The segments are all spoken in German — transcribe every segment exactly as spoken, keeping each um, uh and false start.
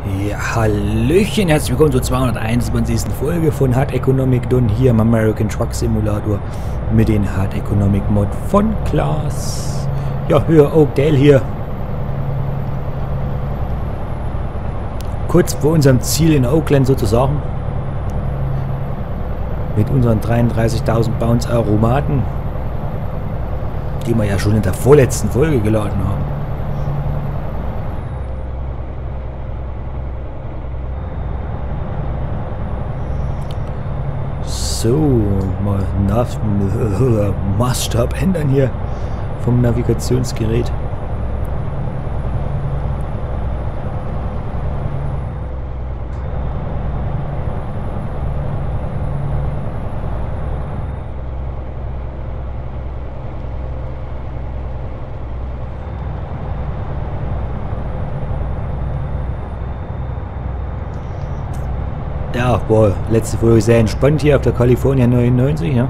Ja, Hallöchen, herzlich willkommen zur zweihunderteinundzwanzigsten Folge von Hard Economic Done hier im American Truck Simulator mit den Hard Economic Mod von Klaas. Ja, höher Oakdale hier. Kurz vor unserem Ziel in Oakland sozusagen. Mit unseren dreiunddreißigtausend Pounds Aromaten, die wir ja schon in der vorletzten Folge geladen haben. So, mal Nav Maßstab ändern hier vom Navigationsgerät. Ja, boah, letzte Folge sehr entspannt hier auf der California neunundneunzig, ja.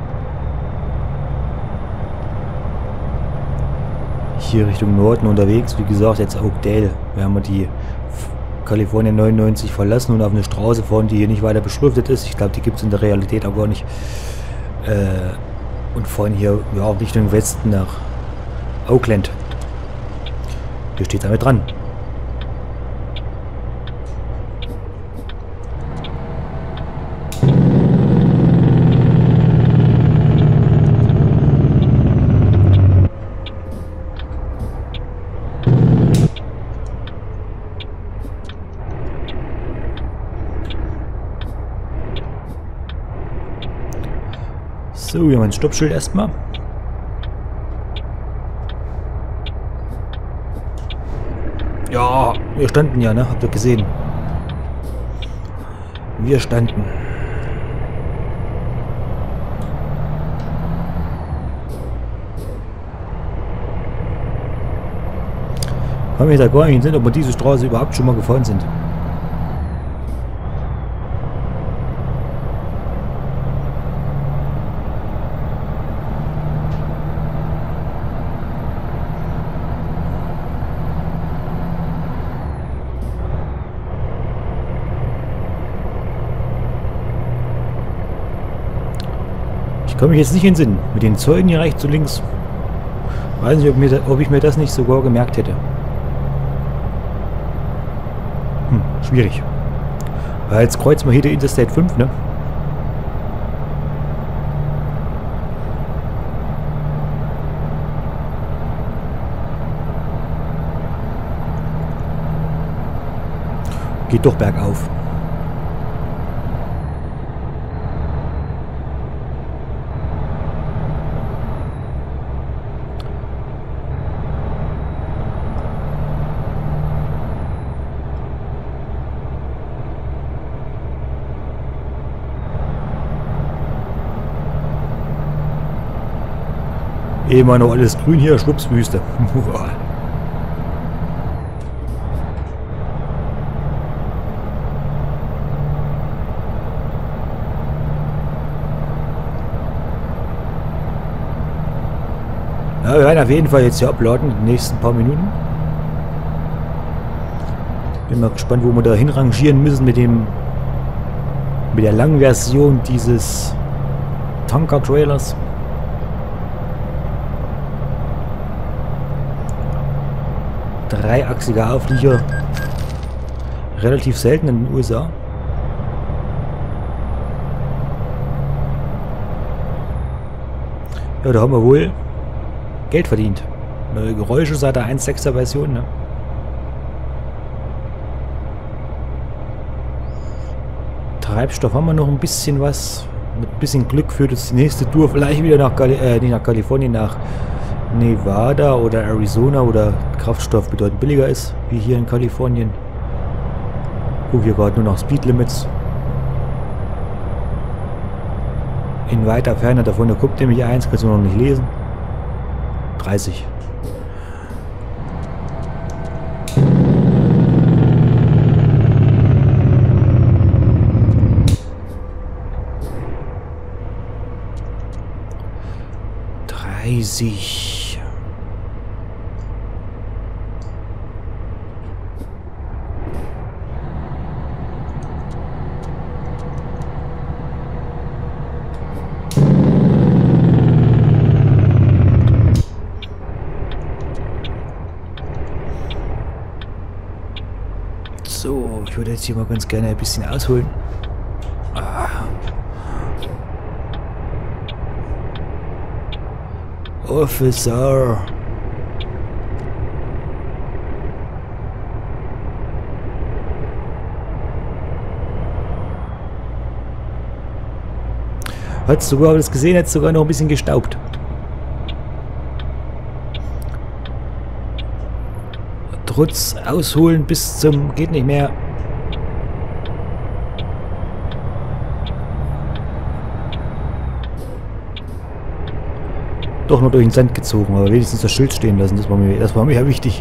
Hier Richtung Norden unterwegs, wie gesagt, jetzt Oakdale. Wir haben die California neunundneunzig verlassen und auf eine Straße fahren, die hier nicht weiter beschriftet ist. Ich glaube, die gibt es in der Realität auch gar nicht. Äh, und fahren hier ja, Richtung Westen nach Oakland. Hier steht damit dran. So, hier mein Stoppschild erstmal. Ja, wir standen ja, ne? Habt ihr gesehen? Wir standen. Kann mich da gar nicht sehen, ob wir diese Straße überhaupt schon mal gefahren sind. Ich kann mich jetzt nicht entsinnen. Mit den Zeugen hier rechts und links. Weiß nicht, ob, mir da, ob ich mir das nicht sogar gemerkt hätte. Hm, schwierig. Weil jetzt kreuzen wir hier die Interstate fünf, ne? Geht doch bergauf. Eh mal noch alles grün hier, Schwuppswüste. Ja, wir werden auf jeden Fall jetzt hier uploaden, in den nächsten paar Minuten. Bin mal gespannt, wo wir da hinrangieren müssen mit dem mit der langen Version dieses Tanker-Trailers. Dreiachsiger Auflieger. Relativ selten in den U S A. Ja, da haben wir wohl Geld verdient. Neue Geräusche seit der eins Punkt sechser Version, ne? Treibstoff haben wir noch ein bisschen was. Mit ein bisschen Glück führt uns die nächste Tour vielleicht wieder nach, Kali äh, nicht nach Kalifornien, nach Nevada oder Arizona, oder Kraftstoff bedeutend billiger ist, wie hier in Kalifornien. Guck hier gerade nur nach Speedlimits. In weiter Ferne davon, da guckt nämlich eins, kannst du noch nicht lesen. dreißig. dreißig. So, ich würde jetzt hier mal ganz gerne ein bisschen ausholen. Ah. Officer. Hat sogar, das gesehen, hat sogar noch ein bisschen gestaubt. Trotz Ausholen bis zum geht nicht mehr. Doch noch durch den Sand gezogen, aber wenigstens das Schild stehen lassen, das war mir, das war mir ja wichtig.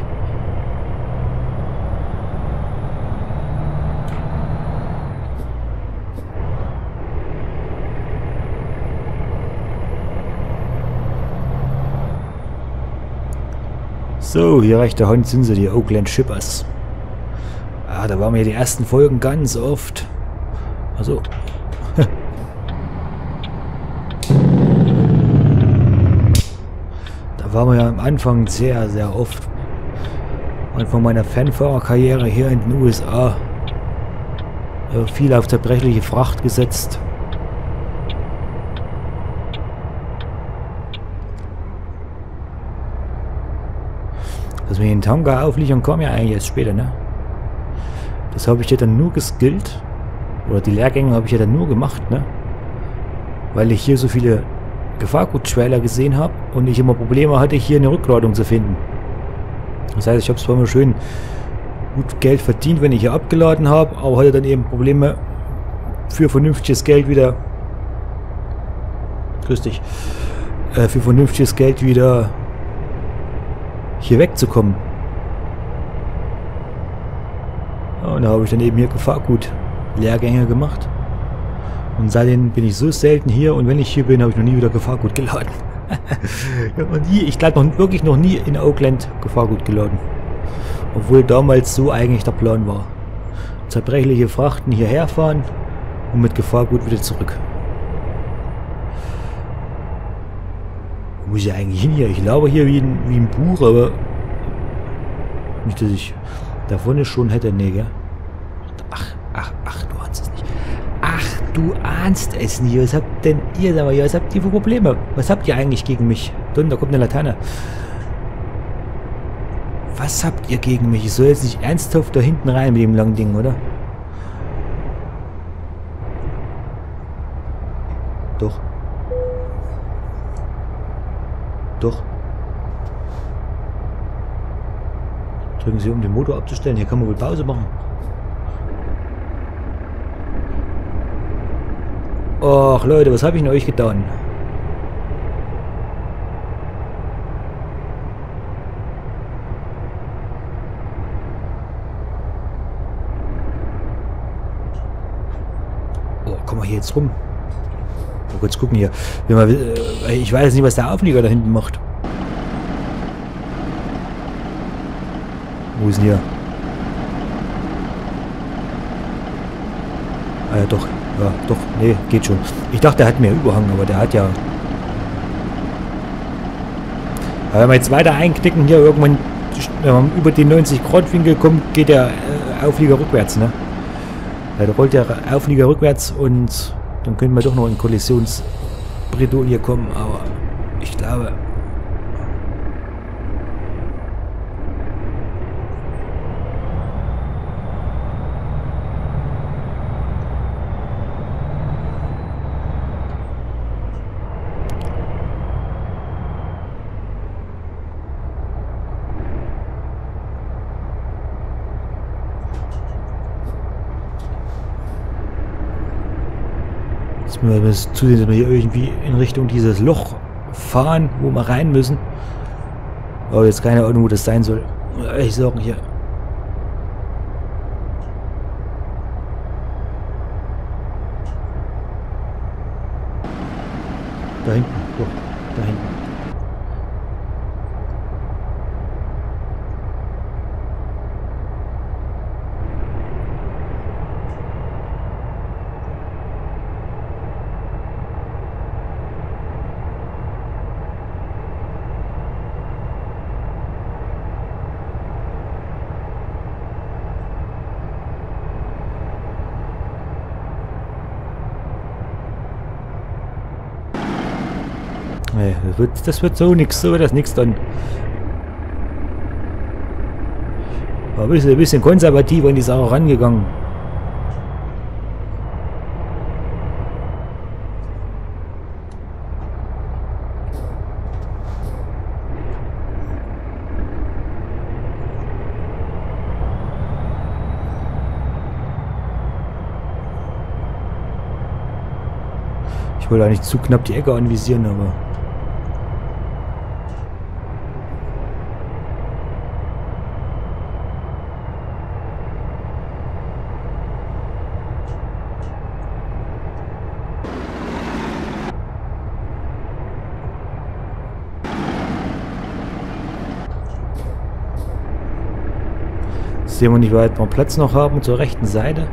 So, hier reicht der Hand, sind sie, die Oakland Shippers. Ah, da waren wir die ersten Folgen ganz oft. Also. Da waren wir ja am Anfang sehr, sehr oft. Am Anfang meiner Fanfahrerkarriere hier in den U S A. Äh, viel auf zerbrechliche Fracht gesetzt. Dass wir den Tanker aufliefern, kam ja eigentlich erst später, ne? Das habe ich ja dann nur geskillt. Oder die Lehrgänge habe ich ja dann nur gemacht, ne? Weil ich hier so viele Gefahrgutschweiler gesehen habe und ich immer Probleme hatte, hier eine Rückladung zu finden. Das heißt, ich habe zwar immer schön gut Geld verdient, wenn ich hier abgeladen habe, aber hatte dann eben Probleme für vernünftiges Geld wieder. Grüß dich. Äh, für vernünftiges Geld wieder hier wegzukommen. Ja, und da habe ich dann eben hier Gefahrgut Lehrgänge gemacht. Und seitdem bin ich so selten hier und wenn ich hier bin, habe ich noch nie wieder Gefahrgut geladen. Ja, und nie, ich glaube noch wirklich noch nie in Oakland Gefahrgut geladen. Obwohl damals so eigentlich der Plan war. Zerbrechliche Frachten hierher fahren und mit Gefahrgut wieder zurück. Wo muss ich eigentlich hin hier? Ich laufe hier wie ein, wie ein Buch, aber nicht, dass ich davon es schon hätte. Nee, gell? Ach, ach, ach, du ahnst es nicht. Ach, du ahnst es nicht. Was habt denn ihr da? Was habt ihr für Probleme? Was habt ihr eigentlich gegen mich? Dort, da kommt eine Laterne. Was habt ihr gegen mich? Ich soll jetzt nicht ernsthaft da hinten rein mit dem langen Ding, oder? Doch. Doch. Drücken Sie, um den Motor abzustellen. Hier kann man wohl Pause machen. Och Leute, was habe ich denn euch getan? Oh, komm mal hier jetzt rum. Oh, kurz gucken hier. Ich weiß nicht, was der Auflieger da hinten macht. Wo ist denn hier? Ah ja, doch. Ja, doch. Nee, geht schon. Ich dachte, der hat mehr Überhang, aber der hat ja... Aber wenn wir jetzt weiter einknicken, hier irgendwann, wenn man über den neunzig Grad Winkel kommt, geht der äh, Auflieger rückwärts, ne? Ja, da rollt der Auflieger rückwärts und dann könnten wir doch noch in Kollisionsbredouille kommen, aber ich glaube... Wir müssen zusehen, dass wir hier irgendwie in Richtung dieses Loch fahren, wo wir rein müssen. Aber jetzt keine Ahnung, wo das sein soll. Ich sage hier. Da hinten, doch, da hinten. Nee, das wird, das wird so nix, so wird das nix dann. Aber ein bisschen, ein bisschen konservativer in die Sache rangegangen. Ich wollte eigentlich zu knapp die Ecke anvisieren, aber... Sehen wir nicht, wie weit wir Platz noch haben zur rechten Seite.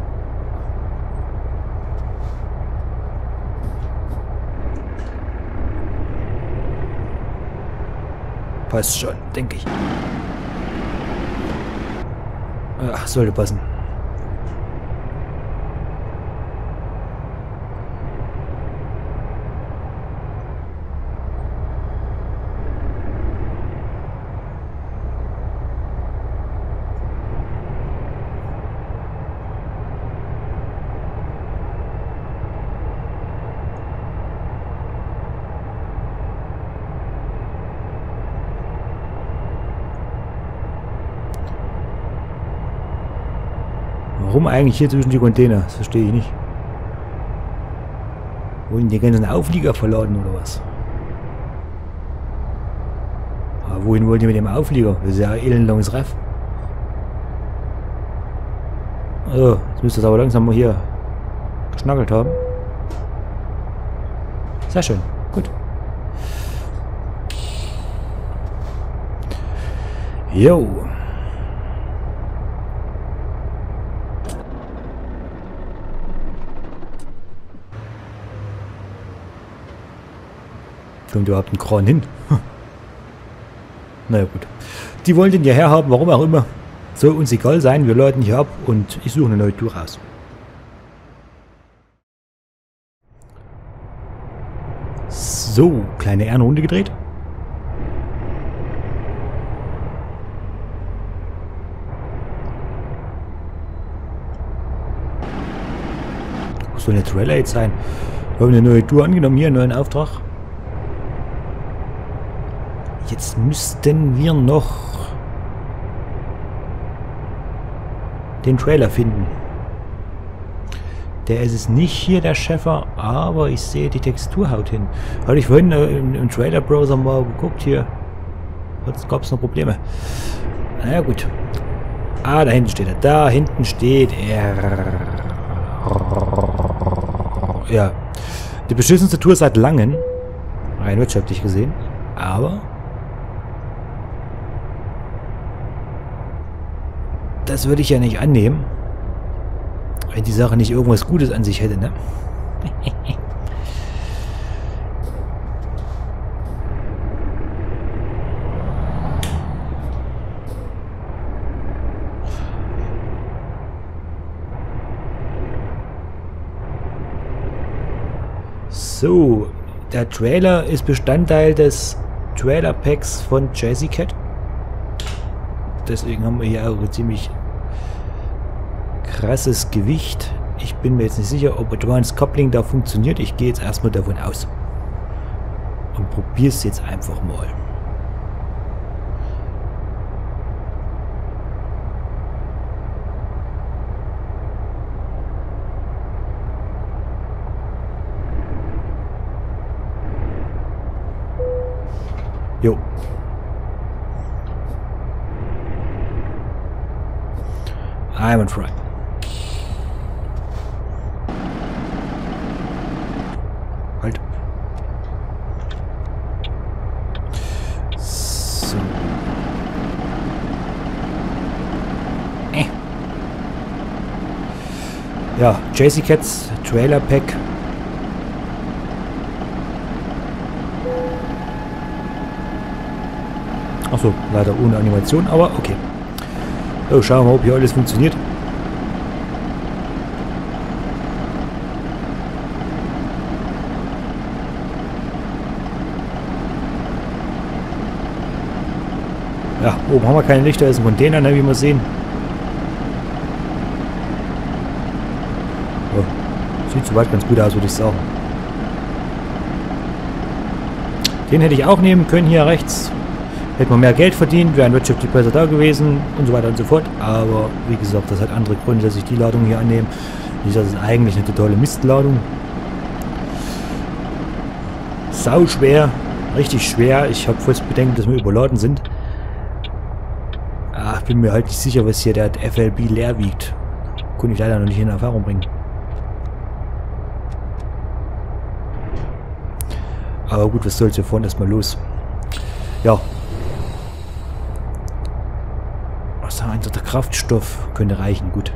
Passt schon, denke ich. Ach, sollte passen. Warum eigentlich hier zwischen die Container? Das verstehe ich nicht. Wollen die ganzen Auflieger verladen oder was? Aber wohin wollt ihr mit dem Auflieger? Das ist ja ein elendlanges Reff. Also, jetzt müsst ihr es aber langsam mal hier geschnackelt haben. Sehr schön, gut. Jo. Kommt überhaupt ein Kran hin? Hm. Naja gut. Die wollen den hierher haben, warum auch immer. Soll uns egal sein, wir laden hier ab und ich suche eine neue Tour raus. So, kleine Ehrenrunde gedreht. Was soll eine Trailer jetzt sein? Wir haben eine neue Tour angenommen, hier einen neuen Auftrag. Jetzt müssten wir noch den Trailer finden. Der ist es nicht hier, der Schäfer, aber ich sehe die Texturhaut hin. Hatte ich vorhin äh, im, im Trailer-Browser mal geguckt hier. Jetzt gab es noch Probleme. Na ja, gut. Ah, da hinten steht er. Da hinten steht er. Ja. Die beschissenste Tour seit langem. Rein wirtschaftlich gesehen. Aber das würde ich ja nicht annehmen, wenn die Sache nicht irgendwas Gutes an sich hätte, ne? So, der Trailer ist Bestandteil des Trailer Packs von Jazzy Cat. Deswegen haben wir hier auch ein ziemlich krasses Gewicht. Ich bin mir jetzt nicht sicher, ob Advanced Coupling da funktioniert. Ich gehe jetzt erstmal davon aus. Und probiere es jetzt einfach mal. Jo. I'm on fry. Halt. So. Äh. Ja, Jazzy Cats Trailer Pack. Achso, leider ohne Animation, aber okay. So, schauen wir mal, ob hier alles funktioniert. Ja, oben haben wir keine Lichter, ist ein Container, ne, wie wir sehen. Ja, sieht soweit ganz gut aus, würde ich sagen. Den hätte ich auch nehmen können, hier rechts. Hätte man mehr Geld verdient, wären wirtschaftlich besser da gewesen und so weiter und so fort. Aber wie gesagt, das hat andere Gründe, dass ich die Ladung hier annehme. Nicht, das ist eigentlich eine totale Mistladung. Sau schwer, richtig schwer. Ich habe fast Bedenken, dass wir überladen sind. Ah, ich bin mir halt nicht sicher, was hier der F L B leer wiegt. Konnte ich leider noch nicht in Erfahrung bringen. Aber gut, was soll's, wir fahren erstmal los. Ja. Was haben wir? Der Kraftstoff könnte reichen, gut.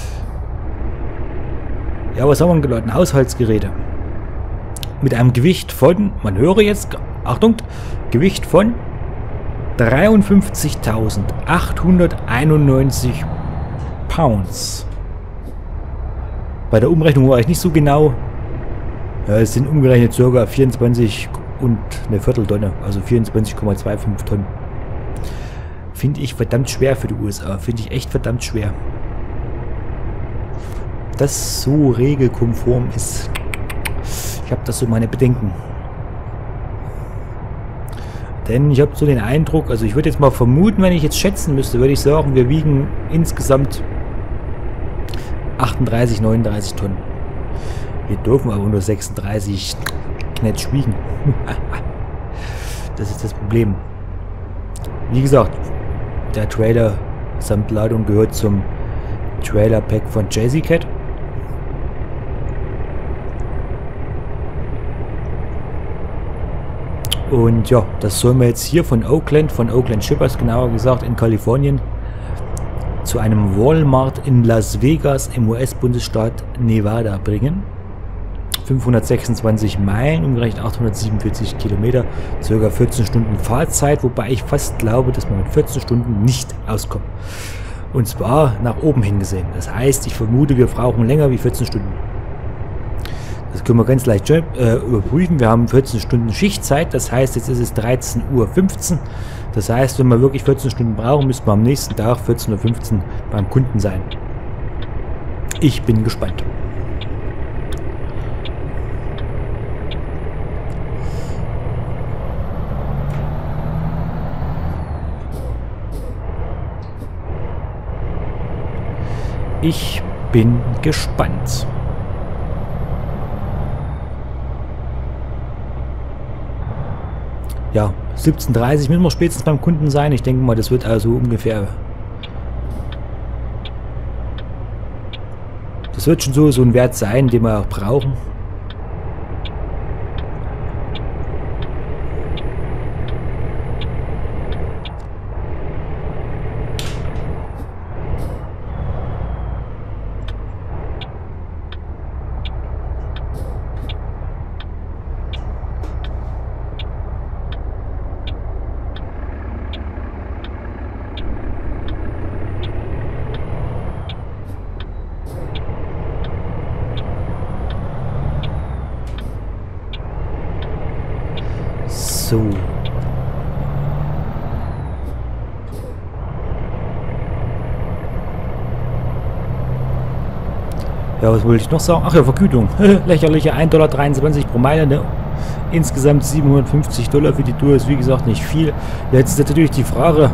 Ja, was haben wir geladen? Haushaltsgeräte. Mit einem Gewicht von, man höre jetzt, Achtung, Gewicht von dreiundfünfzigtausendachthunderteinundneunzig Pounds. Bei der Umrechnung war ich nicht so genau. Ja, es sind umgerechnet ca. vierundzwanzig und eine Vierteltonne, also vierundzwanzig Komma fünfundzwanzig Tonnen. Finde ich verdammt schwer für die U S A, finde ich echt verdammt schwer. Das so regelkonform ist. Ich habe das so meine Bedenken. Denn ich habe so den Eindruck, also ich würde jetzt mal vermuten, wenn ich jetzt schätzen müsste, würde ich sagen, wir wiegen insgesamt achtunddreißig, neununddreißig Tonnen. Wir dürfen aber nur sechsunddreißig nicht wiegen. Das ist das Problem. Wie gesagt, der Trailer samt Ladung gehört zum Trailer Pack von J C Cat. Und ja, das sollen wir jetzt hier von Oakland, von Oakland Shippers genauer gesagt, in Kalifornien, zu einem Walmart in Las Vegas im U S-Bundesstaat Nevada bringen. fünfhundertsechsundzwanzig Meilen, umgerechnet achthundertsiebenundvierzig Kilometer, circa vierzehn Stunden Fahrzeit, wobei ich fast glaube, dass man mit vierzehn Stunden nicht auskommt. Und zwar nach oben hingesehen. Das heißt, ich vermute, wir brauchen länger wie vierzehn Stunden. Das können wir ganz leicht äh, überprüfen. Wir haben vierzehn Stunden Schichtzeit, das heißt, jetzt ist es dreizehn Uhr fünfzehn. Das heißt, wenn wir wirklich vierzehn Stunden brauchen, müssen wir am nächsten Tag vierzehn Uhr fünfzehn beim Kunden sein. Ich bin gespannt. Ich bin gespannt. Ja, siebzehn Uhr dreißig müssen wir spätestens beim Kunden sein. Ich denke mal, das wird also ungefähr... Das wird schon so, so ein Wert sein, den wir auch brauchen. So. Ja, was wollte ich noch sagen? Ach ja, Vergütung. Lächerliche ein Komma dreiundzwanzig Dollar pro Meile. Ne? Insgesamt siebenhundertfünfzig Dollar für die Tour ist wie gesagt nicht viel. Jetzt ist natürlich die Frage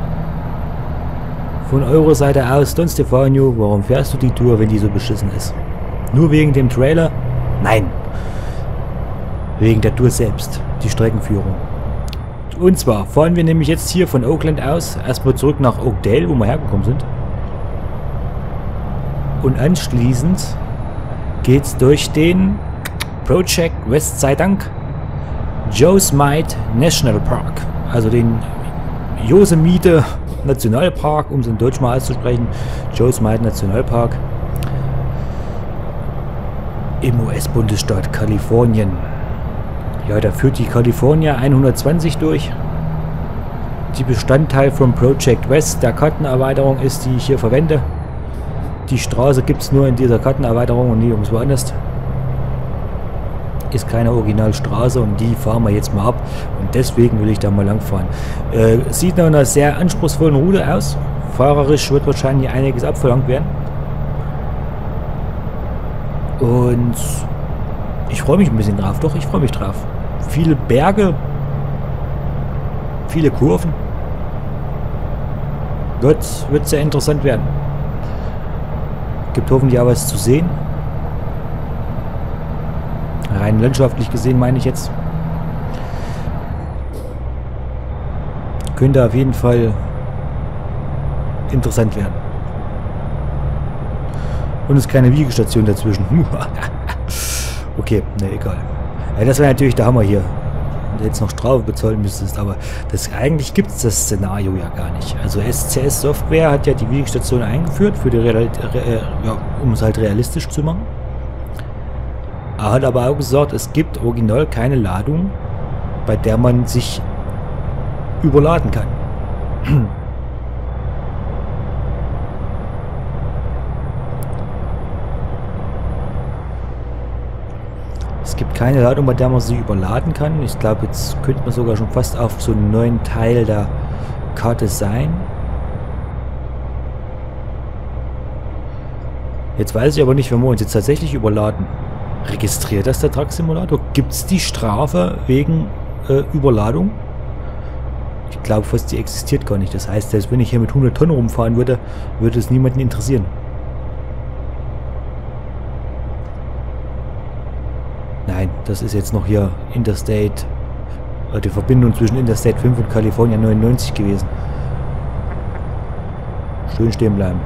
von eurer Seite aus, Don Stefano, warum fährst du die Tour, wenn die so beschissen ist? Nur wegen dem Trailer? Nein. Wegen der Tour selbst, die Streckenführung. Und zwar fahren wir nämlich jetzt hier von Oakland aus erstmal zurück nach Oakdale, wo wir hergekommen sind. Und anschließend geht es durch den Project West sei Dank Yosemite National Park. Also den Yosemite Nationalpark, um es in Deutsch mal auszusprechen. Yosemite Nationalpark im U S-Bundesstaat Kalifornien. Ja, da führt die California hundertzwanzig durch. Die Bestandteil von Project West, der Kartenerweiterung ist, die ich hier verwende. Die Straße gibt es nur in dieser Kartenerweiterung und nie ums woanders. ist keine Originalstraße und die fahren wir jetzt mal ab. Und deswegen will ich da mal lang fahren. Äh, sieht nach einer sehr anspruchsvollen Route aus. Fahrerisch wird wahrscheinlich einiges abverlangt werden. Und ich freue mich ein bisschen drauf. Doch, ich freue mich drauf. Viele Berge. Viele Kurven. Gott, wird sehr interessant werden. Gibt hoffentlich auch was zu sehen. Rein landschaftlich gesehen meine ich jetzt. Könnte auf jeden Fall interessant werden. Und es ist keine Wiegestation dazwischen. Okay, ne, egal. Ja, das wäre natürlich der Hammer hier. Wenn du jetzt noch Strafe bezahlen müsstest, aber das, eigentlich gibt es das Szenario ja gar nicht. Also S C S Software hat ja die Wiegestation eingeführt, für die Real, äh, ja, um es halt realistisch zu machen. Er hat aber auch gesagt, es gibt original keine Ladung, bei der man sich überladen kann. Es gibt keine Ladung, bei der man sich überladen kann. Ich glaube, jetzt könnte man sogar schon fast auf so einen neuen Teil der Karte sein. Jetzt weiß ich aber nicht, wenn wir uns jetzt tatsächlich überladen. Registriert das der Truck Simulator? Gibt es die Strafe wegen äh, Überladung? Ich glaube fast, die existiert gar nicht. Das heißt, selbst wenn ich hier mit hundert Tonnen rumfahren würde, würde es niemanden interessieren. Nein, das ist jetzt noch hier Interstate, äh, die Verbindung zwischen Interstate fünf und California neunundneunzig gewesen. Schön stehen bleiben.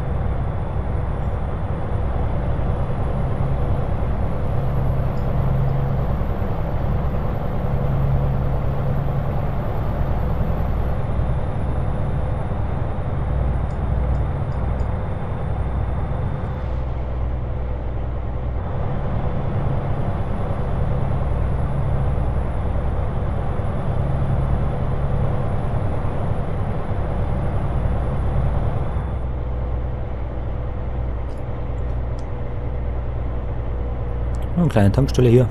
Eine kleine Tankstelle hier.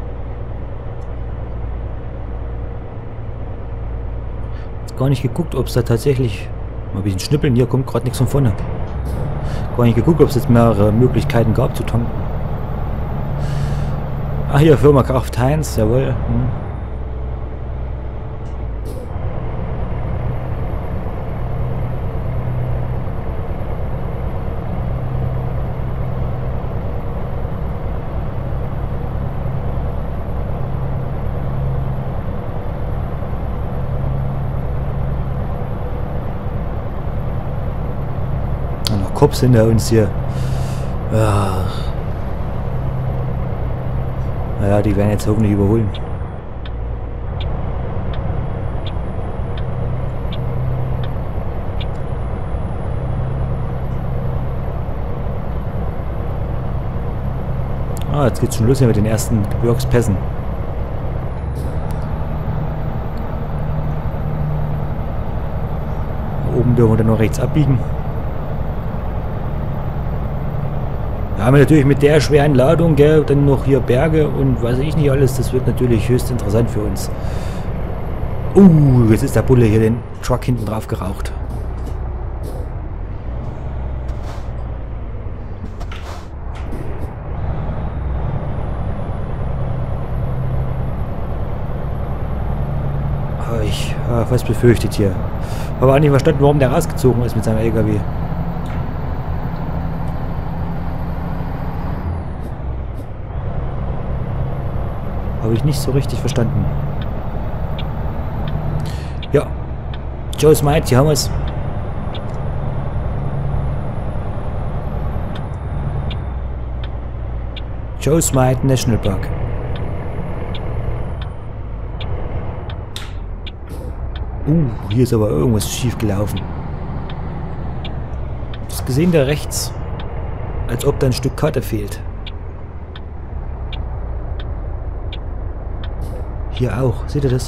Jetzt gar nicht geguckt, ob es da tatsächlich... Mal ein bisschen schnippeln, hier kommt gerade nichts von vorne. Gar nicht geguckt, ob es jetzt mehrere Möglichkeiten gab zu tanken. Ah, hier Firma Kraft Heinz, jawohl. Hm. Cops hinter uns hier. Ja. Naja, die werden jetzt hoffentlich überholen. Ah, jetzt geht's schon los hier mit den ersten Gebirgspässen. Oben dürfen wir dann noch rechts abbiegen. Ja, aber natürlich mit der schweren Ladung, gell, dann noch hier Berge und weiß ich nicht alles, das wird natürlich höchst interessant für uns. Uh, jetzt ist der Bulle hier den Truck hinten drauf geraucht. Habe ich ja, fast befürchtet hier. Habe auch nicht verstanden, warum der rausgezogen ist mit seinem L K W. Habe ich nicht so richtig verstanden. Ja. Joe Smite, hier haben wir es. Joe Smite National Park. Uh, hier ist aber irgendwas schief gelaufen. Das gesehen da rechts. Als ob da ein Stück Karte fehlt. Hier auch. Seht ihr das?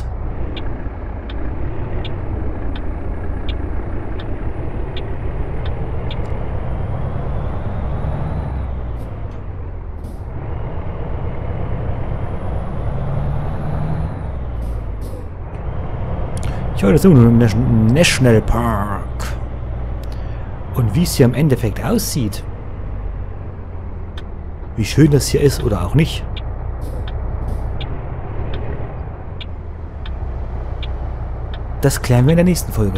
Ich war so im National Park. Und wie es hier im Endeffekt aussieht, wie schön das hier ist oder auch nicht, das klären wir in der nächsten Folge.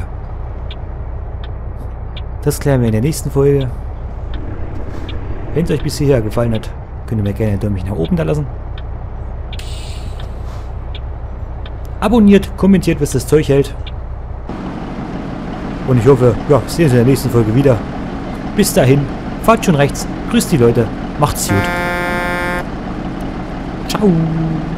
Das klären wir in der nächsten Folge. Wenn es euch bis hierher gefallen hat, könnt ihr mir gerne ein Däumchen nach oben da lassen. Abonniert, kommentiert, was das Zeug hält. Und ich hoffe, ja, sehen wir uns in der nächsten Folge wieder. Bis dahin, fahrt schon rechts, grüßt die Leute, macht's gut. Ciao.